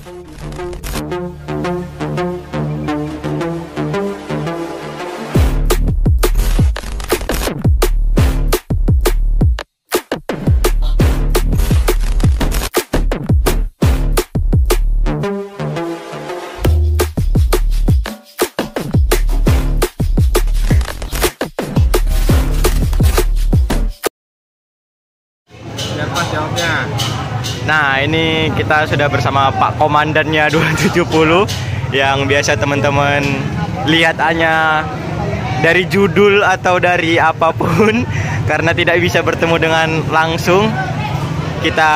Nah, ini kita sudah bersama Pak Komandannya 270 yang biasa teman-teman lihat hanya dari judul atau dari apapun karena tidak bisa bertemu dengan langsung. Kita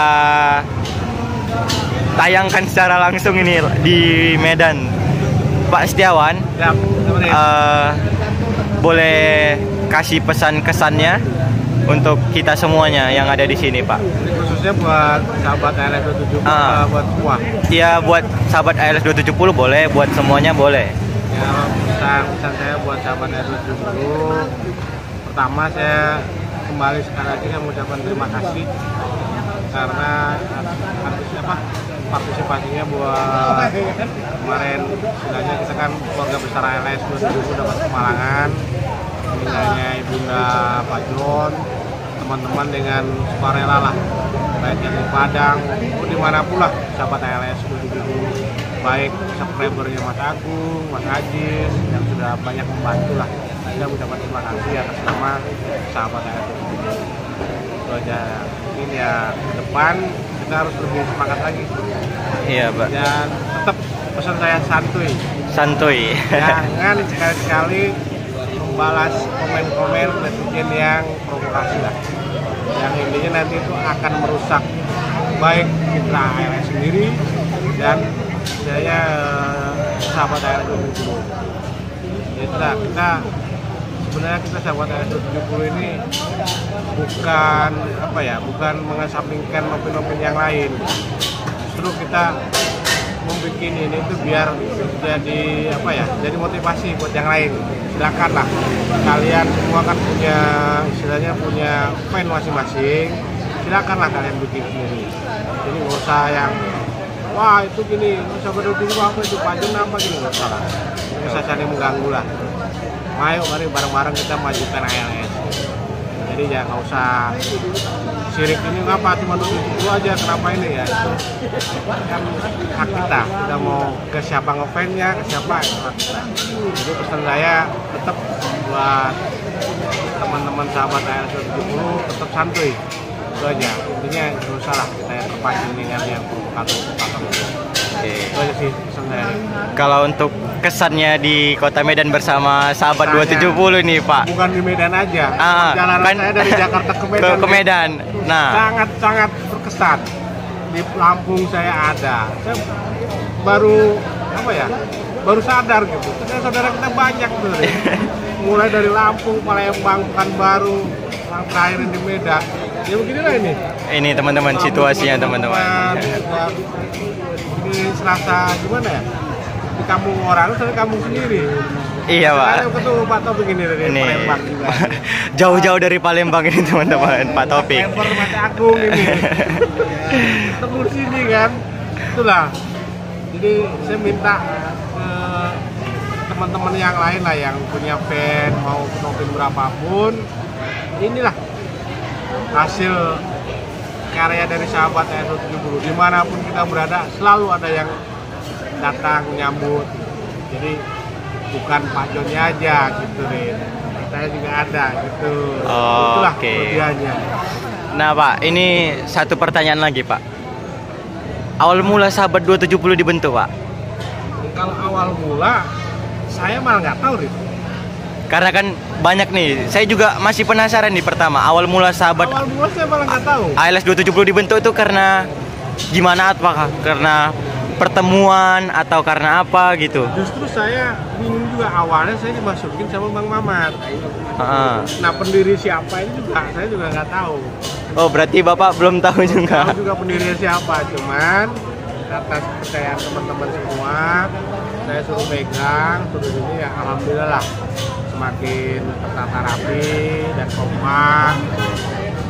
tayangkan secara langsung ini di Medan. Pak Setiawan, boleh kasih pesan kesannya untuk kita semuanya yang ada di sini, Pak. Khususnya buat sahabat ALS 270, buat semua. Iya, buat sahabat ALS 270 boleh, buat semuanya boleh. Ya, pesan saya buat sahabat ALS 270, pertama saya kembali sekali lagi saya mengucapkan terima kasih karena partisipasinya buat kemarin istilahnya kita kan keluarga besar ALS 270 dapat kemalangan. Misalnya Ibunda Pak John, teman-teman dengan sukarela lah, baik yang di Padang, dimanapun lah, sahabat ALS 270, baik subscribernya Mas Agung, Mas Ajis, yang sudah banyak membantu lah. Saya mengucapkan terima kasih atas nama sahabat ALS 270. Itu aja, mungkin ya ke depan kita harus lebih semangat lagi. Iya, Pak. Dan tetap pesan saya santuy. Santuy. Jangan sekali-sekali membalas komen-komen netizen yang provokasi lah, yang intinya nanti itu akan merusak baik citra ALS sendiri dan saya sahabat ALS 270. Jadi kita sebenarnya kita sahabat ALS 270 ini bukan mengesampingkan opini-opini yang lain. Justru kita membuat ini itu biar jadi motivasi buat yang lain. Silakan lah, kalian semua kan punya fan masing-masing, silakanlah kalian bikin sendiri. Jadi nggak usah yang wah itu gini, sahabat 270 apa itu Pajon apa gini, nggak usah lah, nggak usah saling mengganggu lah. Mari bareng-bareng kita majukan ALS. Jadi ya nggak usah sirik ini ngapa cuma 270 aja, kenapa ini ya, itu kan hak kita mau ke siapa ngefansnya, ke siapa hak kita. Jadi pesan saya tetap buat teman-teman sahabat ALS 270 tetap santuy, itu aja intinya. Nggak usah lah kita yang terpancing dengan yang provokator. Itu aja sih pesan saya. Kalau untuk kesannya di Kota Medan bersama sahabat 270 nih, Pak. Bukan di Medan aja, perjalanan kan, saya dari Jakarta ke Medan. ke Medan. Nah, sangat berkesan. Di Lampung saya ada. Saya baru sadar gitu. Ternyata saudara kita banyak tuh. Mulai dari Lampung, Palembang, Pekanbaru, yang terakhir di Medan. Ya beginilah ini. Ini teman-teman situasinya teman-teman. Ini Selasa gimana ya? Di kampung orang, terus kampung sendiri. Iya, Pak. Saya ketemu Pak Topik ini dari Palembang juga. Jauh-jauh dari Palembang ini teman-teman, Pak Topik. Member Mas Agung ini. Ketemu di sini kan. Itulah. Jadi saya minta ke teman-teman yang lain lah yang punya fan mau nonton berapapun, inilah hasil karya dari sahabat ALS 270. Dimanapun kita berada selalu ada yang datang nyambut. Jadi bukan Pak Joni aja gitu, Rin. Saya juga ada gitu. Itulah kelebihannya. Nah, Pak, ini satu pertanyaan lagi, Pak. Awal mula sahabat 270 dibentuk, Pak? Kalau awal mula saya malah nggak tahu, Rin. Karena kan banyak nih, saya juga masih penasaran nih pertama. Awal mula sahabat Awal mula saya malah nggak tahu. ALS 270 dibentuk itu karena gimana, apakah karena pertemuan atau karena apa gitu? Justru saya bingung juga, awalnya saya dimasukin sama Bang Mamat. Nah, pendiri siapa ini juga saya juga nggak tahu. Oh, berarti Bapak belum tahu juga? Tahu juga pendirinya siapa, cuman atas kepercayaan teman-teman semua saya suruh pegang, suruh ini ya alhamdulillah lah semakin tertata rapi dan kompak.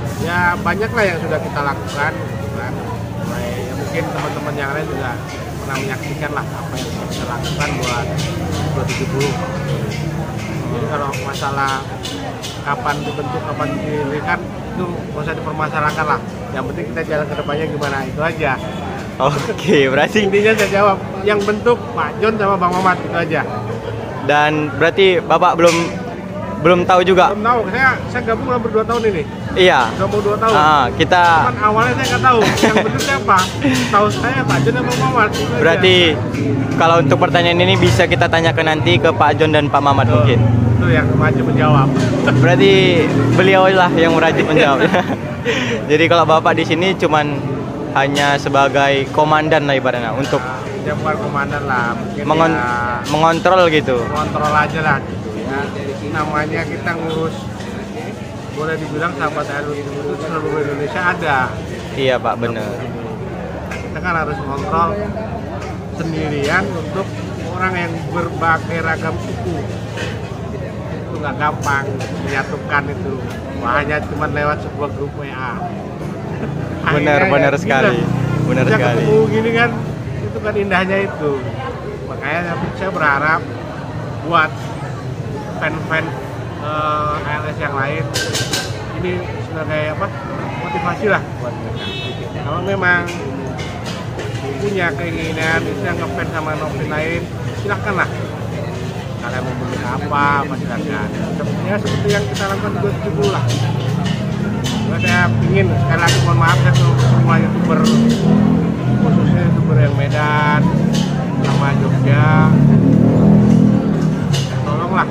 Ya banyak lah yang sudah kita lakukan, kan? Ya, mungkin teman-teman yang lain juga pernah menyaksikan lah apa yang kita lakukan buat 270. Jadi kalau masalah kapan dibentuk, kapan didirikan itu nggak usah dipermasalahkan lah. Yang penting kita jalan ke depannya gimana, itu aja. Oke, berarti Intinya saya jawab, yang bentuk Pak John sama Bang Mamat, itu aja. dan berarti Bapak belum tahu juga. Belum tahu, saya gabung udah ber 2 tahun ini. Iya. Udah mau 2 tahun. Kita Cuman awalnya saya nggak tahu yang bentuk siapa. Tahu saya Pak John sama Bang Mamat. Itu aja. berarti kalau untuk pertanyaan ini bisa kita tanyakan nanti ke Pak John dan Pak Mamat mungkin. Itu yang maju menjawab. Berarti beliau lah yang rajin menjawab. Jadi kalau Bapak di sini cuman hanya sebagai komandan lah ibaratnya untuk Ya bukan komandan lah, mungkin mengontrol gitu. kontrol aja lah gitu ya. Namanya kita ngurus, boleh dibilang sahabat air itu seluruh Indonesia ada. Iya Pak, bener. Kita kan harus kontrol sendirian untuk orang yang berbagai ragam suku. Itu nggak gampang menyatukan itu. Hanya cuma lewat sebuah grup WA. Benar sekali. Benar Bisa sekali. ketemu gini kan, itu kan indahnya itu. Makanya saya berharap buat fan-fan ALS yang lain ini sebagai apa, motivasi lah buat mereka. Kalau memang punya keinginan bisa ngefans sama novin lain, silahkan lah. Kalian mau beli apa silakan. Sepertinya seperti yang kita lakukan 270 lah. Saya ingin, sekali lagi mohon maaf ya semua youtuber, khususnya youtuber yang Medan sama Jogja, tolonglah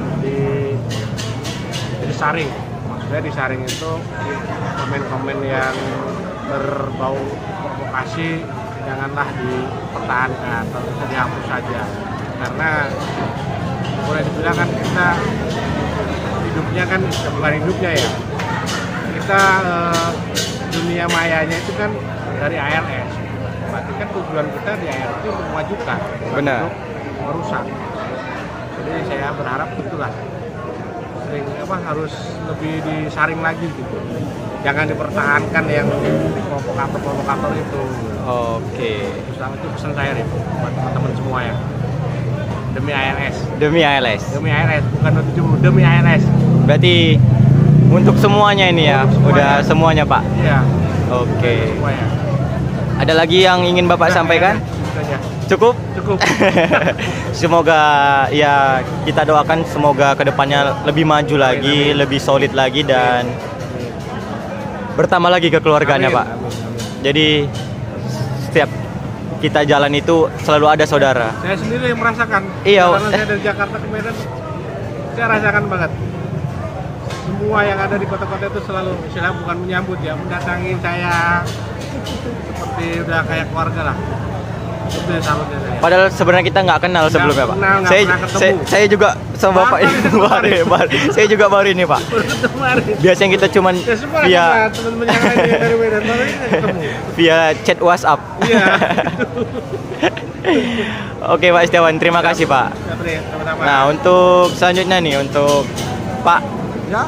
disaring. Maksudnya disaring itu komen-komen yang berbau provokasi janganlah dipertahankan atau bisa dihapus saja, karena boleh dibilang kan kita hidupnya kan bukan hidupnya ya, kita dunia mayanya itu kan dari ALS. Berarti kan tujuan kita di ALS itu untuk memajukan, Benar. untuk merusak. Jadi saya berharap itulah sering harus lebih disaring lagi gitu. Jangan dipertahankan yang provokator itu. Oke. Itu pesan saya nih buat teman-teman semua ya. Demi ALS. Demi ALS. Demi ALS, bukan 270, demi ALS. Berarti untuk semuanya ini ya, Untuk udah semuanya Pak. Iya. Oke. Semua ya. Ada lagi yang ingin Bapak sampaikan? Itu aja. Cukup? Cukup. Semoga ya kita doakan semoga kedepannya lebih maju lagi, lebih solid lagi dan bertambah lagi kekeluargaannya Amin, Pak. amin, amin. Jadi setiap kita jalan itu selalu ada saudara. Saya sendiri yang merasakan. Iya. Karena saya dari Jakarta ke Medan, saya rasakan banget. Semua yang ada di kota-kota itu selalu, istilah bukan menyambut ya, mendatangi saya seperti udah kayak keluarga lah. Itu yang salutnya saya. Padahal sebenarnya kita nggak kenal sebelumnya Pak. kenal, nggak pernah ketemu. Saya juga sama Bapak Bapak ini itu baru. Saya juga baru ini Pak. Kemarin. Biasanya kita cuman Ya semua via teman-teman yang lain dari Medan baru ini saya ketemu. via chat WhatsApp. Iya. Oke Pak Setiawan, terima kasih Pak. Sama-sama. Nah untuk selanjutnya nih untuk Pak, Ya.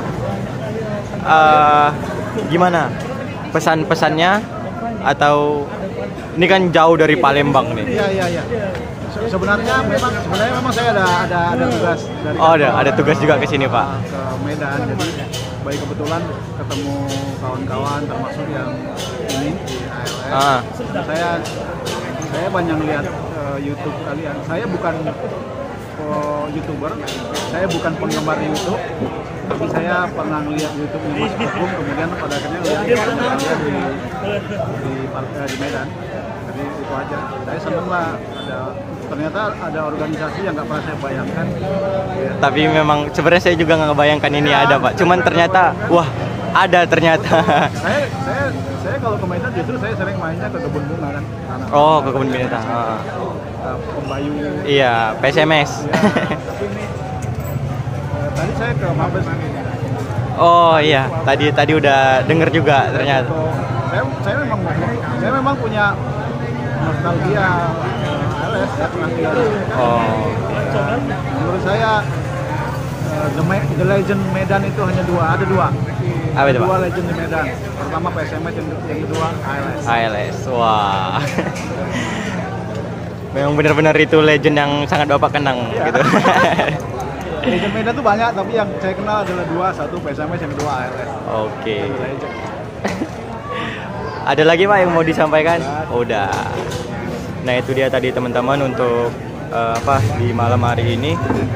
gimana pesan-pesannya atau ini kan jauh dari Palembang nih? Iya. Sebenarnya memang saya ada tugas dari Oh kantor, ada tugas juga ke sini Pak. ke Medan. Jadi baik kebetulan ketemu kawan-kawan termasuk yang ini di ALS. Dan saya banyak lihat YouTube kalian. Saya bukan YouTuber, saya bukan penggemar YouTube, tapi saya pernah lihat YouTube-nya Mas Agung, kemudian pada akhirnya lihat dia di Medan. Jadi itu aja. Saya seneng lah ternyata ada organisasi yang nggak pernah saya bayangkan. Ya. Tapi memang sebenarnya saya juga nggak ngebayangkan ini ada Pak. Cuman ternyata wah ada ternyata. Saya kalau ke Medan justru saya sering mainnya ke kebun bunga kan. Oh ke kebun binatang. Pembayu. Iya PSMS. Ya, tapi ini tadi saya ke Mabes. Oh iya tadi udah denger juga ternyata. Saya memang punya nostalgia ALS, saya pernah tinggal di sini. Oh. Menurut saya The Legend Medan itu hanya ada dua. Apa itu, Pak? Dua legend di Medan. Pertama PSMS, yang kedua ALS. ALS. Wah. Memang benar-benar itu legend yang sangat Bapak kenang gitu. Legend Medan tuh banyak, tapi yang saya kenal adalah dua, satu PSMS, yang kedua ALS. Oke. Ada lagi Pak yang mau disampaikan? Udah. Nah itu dia tadi teman-teman untuk di malam hari ini.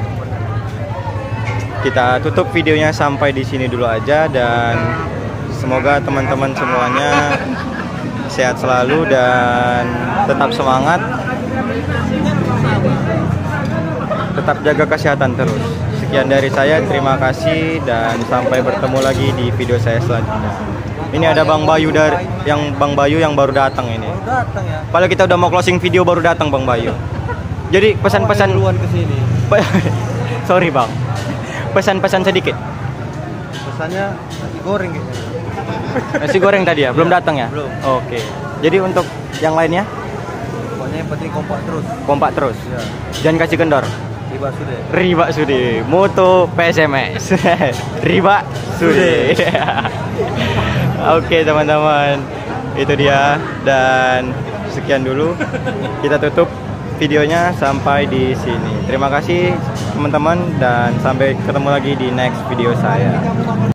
Kita tutup videonya sampai di sini dulu aja, dan semoga teman-teman semuanya sehat selalu dan tetap semangat. Tetap jaga kesehatan terus. Sekian dari saya, terima kasih dan sampai bertemu lagi di video saya selanjutnya. Ini ada Bang Bayu yang baru datang ini. Datang ya. Padahal kita udah mau closing video baru datang Bang Bayu. Jadi pesan-pesan Duluan ke sini. Sorry Bang. Pesan-pesan sedikit. Pesannya nasi goreng gitu. Nasi goreng tadi ya, belum datang ya? Belum. Oke. Jadi untuk yang lainnya Pokoknya yang penting kompak terus. kompak terus. Ya. Jangan kasih kendor. Tiba sudah. Riba Sude, moto PSMS. Riba Sude. Oke teman-teman, itu dia, dan sekian dulu. Kita tutup videonya sampai di sini. Terima kasih teman-teman dan sampai ketemu lagi di next video saya.